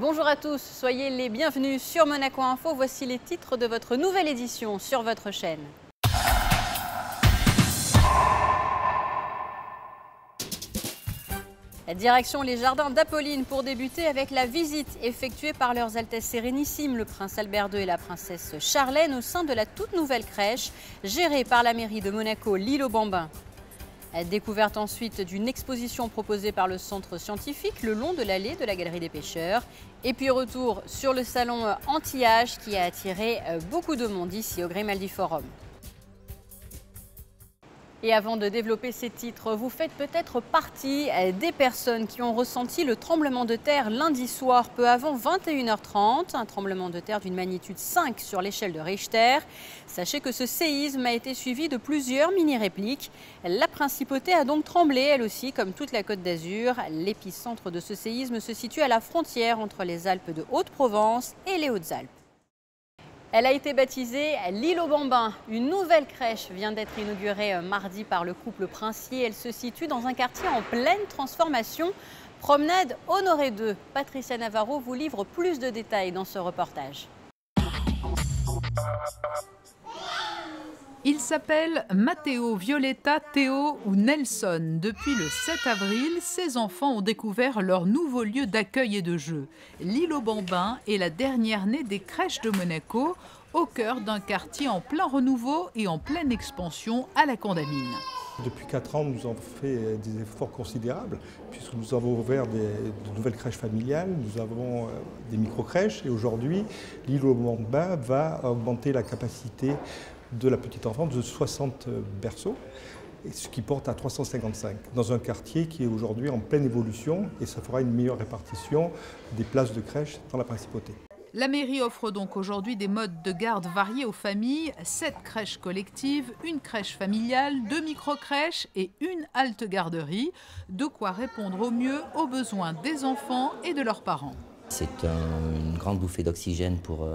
Bonjour à tous, soyez les bienvenus sur Monaco Info. Voici les titres de votre nouvelle édition sur votre chaîne. Direction les jardins d'Apolline pour débuter avec la visite effectuée par leurs Altesses Sérénissimes, le prince Albert II et la princesse Charlène, au sein de la toute nouvelle crèche gérée par la mairie de Monaco, l'île aux Bambins. Découverte ensuite d'une exposition proposée par le centre scientifique le long de l'allée de la Galerie des Pêcheurs. Et puis retour sur le salon anti-âge qui a attiré beaucoup de monde ici au Grimaldi Forum. Et avant de développer ces titres, vous faites peut-être partie des personnes qui ont ressenti le tremblement de terre lundi soir, peu avant 21h30, un tremblement de terre d'une magnitude 5 sur l'échelle de Richter. Sachez que ce séisme a été suivi de plusieurs mini-répliques. La principauté a donc tremblé, elle aussi, comme toute la Côte d'Azur. L'épicentre de ce séisme se situe à la frontière entre les Alpes de Haute-Provence et les Hautes-Alpes. Elle a été baptisée l'île aux Bambins. Une nouvelle crèche vient d'être inaugurée mardi par le couple princier. Elle se situe dans un quartier en pleine transformation. Promenade Honoré II. Patricia Navarro vous livre plus de détails dans ce reportage. Ils s'appellent Matteo, Violetta, Théo ou Nelson. Depuis le 7 avril, ces enfants ont découvert leur nouveau lieu d'accueil et de jeu. L'île aux Bambins est la dernière née des crèches de Monaco, au cœur d'un quartier en plein renouveau et en pleine expansion à la Condamine. Depuis 4 ans, nous avons fait des efforts considérables puisque nous avons ouvert de nouvelles crèches familiales, nous avons des micro-crèches et aujourd'hui, l'île aux Bambins va augmenter la capacité de la petite enfance de 60 berceaux, ce qui porte à 355, dans un quartier qui est aujourd'hui en pleine évolution et ça fera une meilleure répartition des places de crèche dans la principauté. La mairie offre donc aujourd'hui des modes de garde variés aux familles, 7 crèches collectives, une crèche familiale, 2 micro-crèches et une halte garderie, de quoi répondre au mieux aux besoins des enfants et de leurs parents. C'est une grande bouffée d'oxygène pour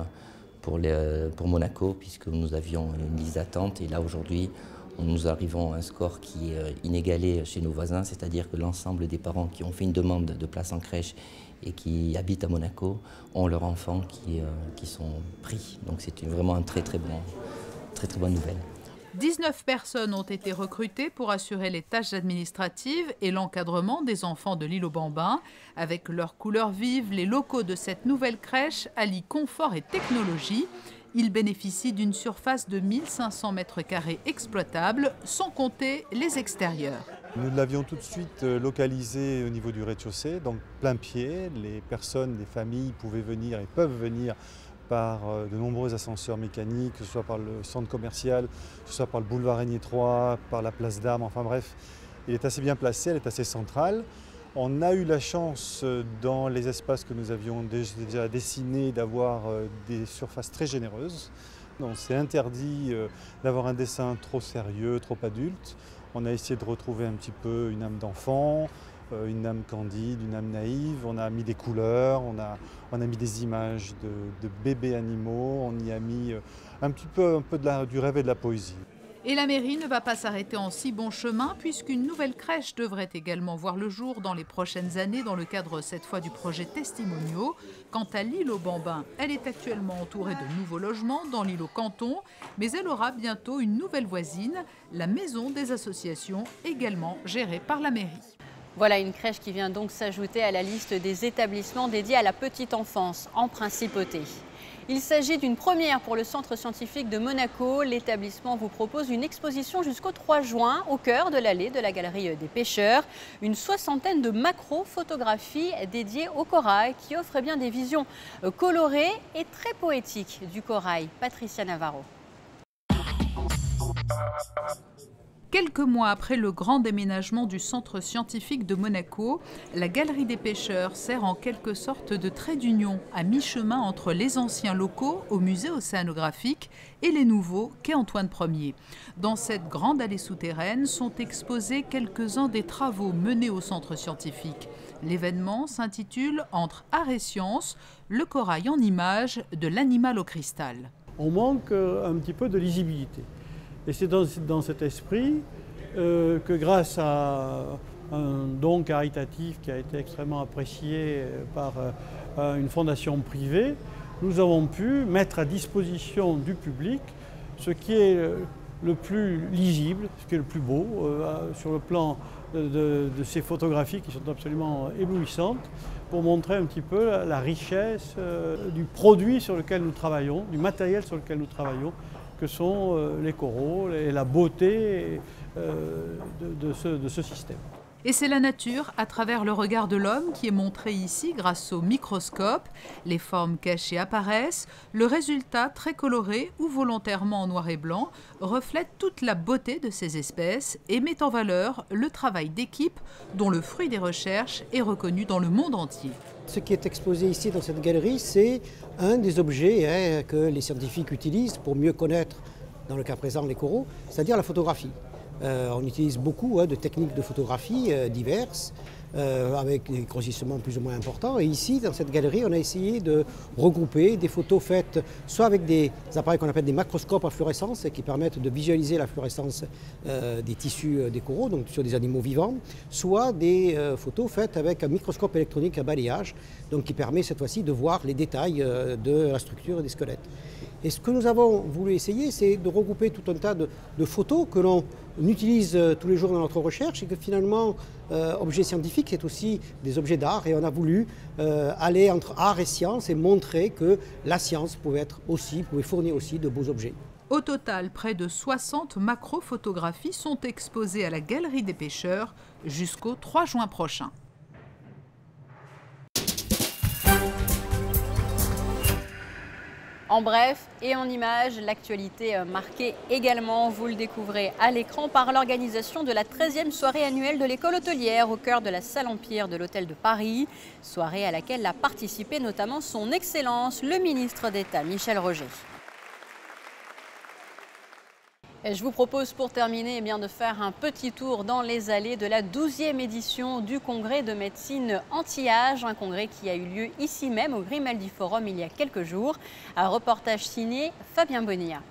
Monaco, puisque nous avions une liste d'attente et là aujourd'hui nous arrivons à un score qui est inégalé chez nos voisins, c'est-à-dire que l'ensemble des parents qui ont fait une demande de place en crèche et qui habitent à Monaco ont leurs enfants qui sont pris. Donc c'est vraiment une très bonne nouvelle. 19 personnes ont été recrutées pour assurer les tâches administratives et l'encadrement des enfants de l'île aux Bambins. Avec leurs couleurs vives, les locaux de cette nouvelle crèche allient confort et technologie. Ils bénéficient d'une surface de 1500 m² exploitables, sans compter les extérieurs. Nous l'avions tout de suite localisé au niveau du rez-de-chaussée, donc plein pied. Les personnes, les familles pouvaient venir et peuvent venir par de nombreux ascenseurs mécaniques, que ce soit par le centre commercial, que ce soit par le boulevard Régnier 3, par la place d'Armes, enfin bref. Il est assez bien placé, elle est assez centrale. On a eu la chance dans les espaces que nous avions déjà dessinés d'avoir des surfaces très généreuses. On s'est interdit d'avoir un dessin trop sérieux, trop adulte. On a essayé de retrouver un petit peu une âme d'enfant, une âme candide, une âme naïve. On a mis des couleurs, on a mis des images de bébés animaux, on y a mis un peu du rêve et de la poésie. Et la mairie ne va pas s'arrêter en si bon chemin puisqu'une nouvelle crèche devrait également voir le jour dans les prochaines années dans le cadre cette fois du projet Testimonio. Quant à l'île aux Bambins, elle est actuellement entourée de nouveaux logements dans l'île aux Cantons, mais elle aura bientôt une nouvelle voisine, la maison des associations, également gérée par la mairie. Voilà une crèche qui vient donc s'ajouter à la liste des établissements dédiés à la petite enfance en principauté. Il s'agit d'une première pour le centre scientifique de Monaco. L'établissement vous propose une exposition jusqu'au 3 juin au cœur de l'allée de la Galerie des Pêcheurs. Une 60aine de macro-photographies dédiées au corail qui offrent bien des visions colorées et très poétiques du corail. Patricia Navarro. Quelques mois après le grand déménagement du centre scientifique de Monaco, la Galerie des Pêcheurs sert en quelque sorte de trait d'union à mi-chemin entre les anciens locaux au musée océanographique et les nouveaux quai Antoine Ier. Dans cette grande allée souterraine sont exposés quelques-uns des travaux menés au centre scientifique. L'événement s'intitule « Entre art et science, le corail en images de l'animal au cristal ». On manque un petit peu de lisibilité. Et c'est dans cet esprit que grâce à un don caritatif qui a été extrêmement apprécié par une fondation privée, nous avons pu mettre à disposition du public ce qui est le plus lisible, ce qui est le plus beau sur le plan de ces photographies qui sont absolument éblouissantes, pour montrer un petit peu la richesse du produit sur lequel nous travaillons, du matériel sur lequel nous travaillons, que sont les coraux et la beauté de ce système. Et c'est la nature, à travers le regard de l'homme, qui est montrée ici grâce au microscope. Les formes cachées apparaissent. Le résultat, très coloré ou volontairement en noir et blanc, reflète toute la beauté de ces espèces et met en valeur le travail d'équipe dont le fruit des recherches est reconnu dans le monde entier. Ce qui est exposé ici dans cette galerie, c'est un des objets que les scientifiques utilisent pour mieux connaître, dans le cas présent, les coraux, c'est-à-dire la photographie. On utilise beaucoup de techniques de photographie diverses, avec des grossissements plus ou moins importants. Et ici, dans cette galerie, on a essayé de regrouper des photos faites soit avec des appareils qu'on appelle des macroscopes à fluorescence, qui permettent de visualiser la fluorescence des tissus des coraux, donc sur des animaux vivants, soit des photos faites avec un microscope électronique à balayage, donc qui permet cette fois-ci de voir les détails de la structure des squelettes. Et ce que nous avons voulu essayer, c'est de regrouper tout un tas de photos que l'on utilise tous les jours dans notre recherche et que finalement, objets scientifiques, c'est aussi des objets d'art. Et on a voulu aller entre art et science et montrer que la science pouvait fournir aussi de beaux objets. Au total, près de 60 macro-photographies sont exposées à la Galerie des Pêcheurs jusqu'au 3 juin prochain. En bref et en images, l'actualité marquée également, vous le découvrez à l'écran, par l'organisation de la 13e soirée annuelle de l'école hôtelière au cœur de la salle Empire de l'Hôtel de Paris. Soirée à laquelle a participé notamment son Excellence, le ministre d'État Michel Roger. Et je vous propose pour terminer de faire un petit tour dans les allées de la 12e édition du congrès de médecine anti-âge, un congrès qui a eu lieu ici même au Grimaldi Forum il y a quelques jours. Un reportage signé Fabien Bonilla.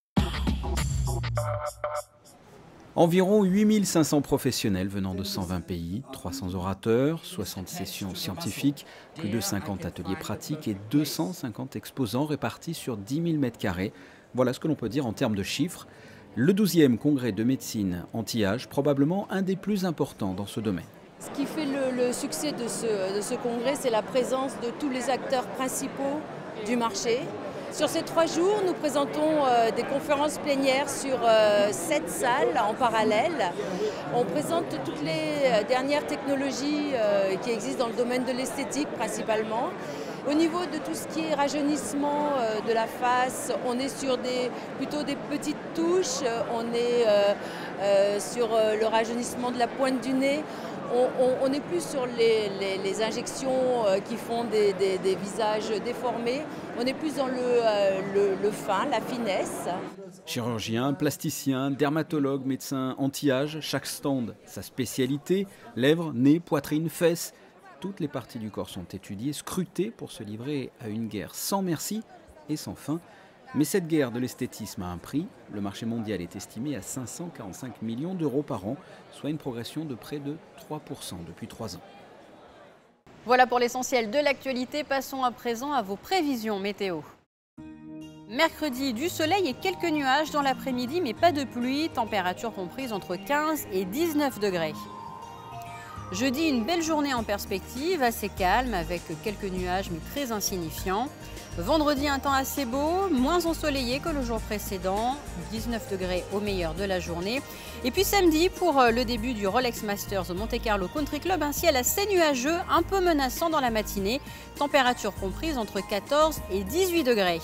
Environ 8500 professionnels venant de 120 pays, 300 orateurs, 60 sessions scientifiques, plus de 50 ateliers pratiques et 250 exposants répartis sur 10 000 m². Voilà ce que l'on peut dire en termes de chiffres. Le 12e congrès de médecine anti-âge, probablement un des plus importants dans ce domaine. Ce qui fait le succès de ce congrès, c'est la présence de tous les acteurs principaux du marché. Sur ces 3 jours, nous présentons des conférences plénières sur 7 salles en parallèle. On présente toutes les dernières technologies qui existent dans le domaine de l'esthétique principalement. Au niveau de tout ce qui est rajeunissement de la face, on est sur plutôt des petites touches, on est sur le rajeunissement de la pointe du nez. On n'est plus sur les injections qui font des visages déformés, on est plus dans le fin, la finesse. Chirurgiens, plasticiens, dermatologues, médecins anti-âge, chaque stand sa spécialité, lèvres, nez, poitrine, fesses. Toutes les parties du corps sont étudiées, scrutées pour se livrer à une guerre sans merci et sans fin. Mais cette guerre de l'esthétisme a un prix. Le marché mondial est estimé à 545 millions d'euros par an, soit une progression de près de 3% depuis 3 ans. Voilà pour l'essentiel de l'actualité. Passons à présent à vos prévisions météo. Mercredi, du soleil et quelques nuages dans l'après-midi, mais pas de pluie. Température comprise entre 15 et 19 degrés. Jeudi, une belle journée en perspective, assez calme avec quelques nuages mais très insignifiants. Vendredi, un temps assez beau, moins ensoleillé que le jour précédent, 19 degrés au meilleur de la journée. Et puis samedi, pour le début du Rolex Masters au Monte-Carlo Country Club, un ciel assez nuageux, un peu menaçant dans la matinée. Température comprise entre 14 et 18 degrés.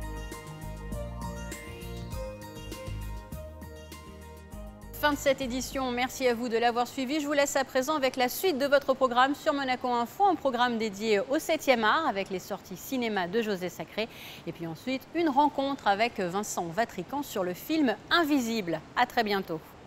Fin de cette édition, merci à vous de l'avoir suivi. Je vous laisse à présent avec la suite de votre programme sur Monaco Info, un programme dédié au 7e art avec les sorties cinéma de José Sacré. Et puis ensuite, une rencontre avec Vincent Vatrican sur le film Invisible. À très bientôt.